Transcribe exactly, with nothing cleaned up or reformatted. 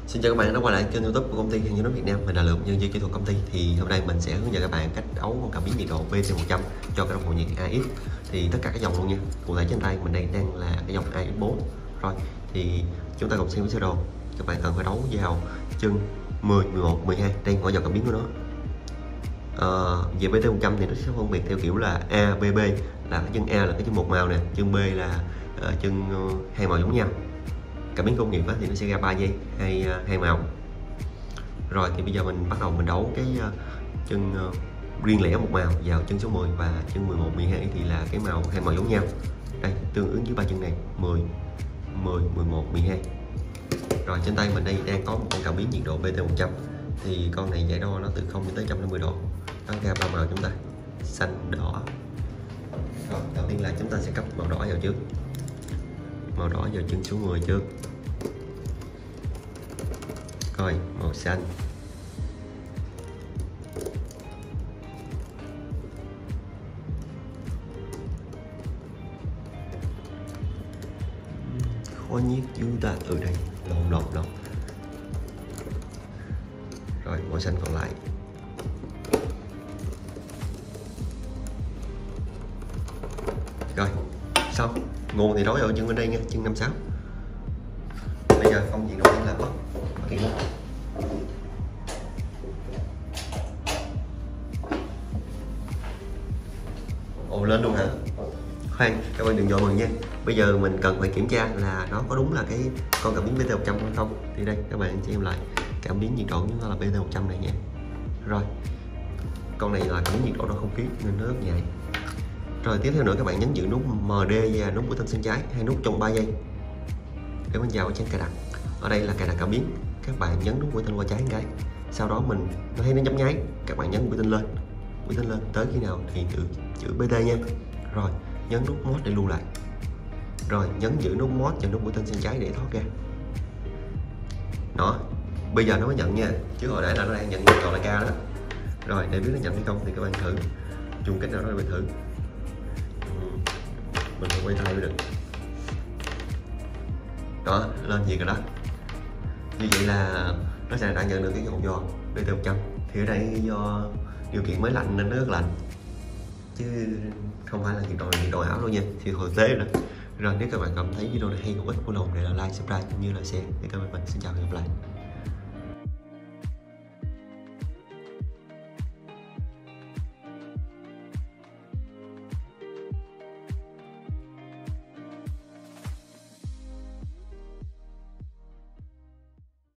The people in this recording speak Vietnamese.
Xin chào các bạn đã quay lại kênh YouTube của công ty Hàng Gió Nước Việt Nam. Mình là Lượng, nhân viên kỹ thuật công ty. Thì hôm nay mình sẽ hướng dẫn các bạn cách đấu con cảm biến nhiệt độ B T một trăm cho cái đồng hồ nhiệt a ích. Thì tất cả các dòng luôn nha. Cụ thể trên tay mình đây đang là cái dòng a ích bốn. Rồi thì chúng ta cùng xem sơ đồ. Các bạn cần phải đấu vào chân mười, mười một, mười hai. Đây ngõ dòng cảm biến của nó. À, về B T một trăm thì nó sẽ phân biệt theo kiểu là A, B, B. Là cái chân A là cái chân một màu nè, chân B là uh, chân uh, hai màu giống nhau. Cảm biến công nghiệp thì nó sẽ ra ba dây hai hai màu. Rồi thì bây giờ mình bắt đầu mình đấu cái uh, chân uh, riêng lẻ một màu vào chân số mười và chân mười một, mười hai thì là cái màu hai màu giống nhau. Đây tương ứng với ba chân này mười, mười, mười một, mười hai. Rồi trên tay mình đây đang có một con cảm biến nhiệt độ B T một trăm. Thì con này giải đo nó từ không tới một trăm năm mươi độ. Nó ra ba màu chúng ta xanh, đỏ. Rồi đầu tiên là chúng ta sẽ cấp màu đỏ vào trước. Màu đỏ vào chân số mười trước. Rồi màu xanh. Khó nhất chúng ta ở đây lộn lộn lộn. Rồi màu xanh còn lại. Rồi xong, nguồn thì đối ở chân bên đây nha, chân năm sáu. Bây giờ công việc đầu tiên là bắt bắt điện. Ồ lên luôn hả? Khoan, các bạn đừng dội mình nha. Bây giờ mình cần phải kiểm tra là nó có đúng là cái con cảm biến B T một trăm hay không. Thì đây các bạn xem lại cảm biến nhiệt độ của nó là B T một trăm này nha. Rồi con này là cảm biến nhiệt độ đo không khí nên nó rất nhạy. Rồi tiếp theo nữa các bạn nhấn giữ nút M D và nút button sang trái, hai nút trong ba giây để mình vào trên cài đặt. Ở đây là cài đặt cảm biến, các bạn nhấn nút button qua trái một cái. Sau đó mình nó thấy nó nhấp nháy, các bạn nhấn button lên, button lên tới khi nào thì từ chữ B T nha. Rồi nhấn nút mod để lưu lại. Rồi nhấn giữ nút mod và nút button sang trái để thoát ra. Đó, bây giờ nó mới nhận nha, chứ hồi nãy là nó đang nhận còn là cao đó. Rồi để biết nó nhận hay không thì các bạn thử dùng cách nào đó để bạn thử. Mình phải quay tay mới được. Đó, lên gì rồi đó. Như vậy là nó sẽ đã nhận được cái dòng gió B T một trăm. Thì ở đây do điều kiện mới lạnh nên nó rất lạnh, chứ không phải là nhiệt độ nhiệt độ ảo đâu nha, thì thực tế rồi đó. Rồi nếu các bạn cảm thấy video này hay hữu ích, vui lòng để là like, subscribe cũng như là share để kênh mình. Xin chào và hẹn gặp lại.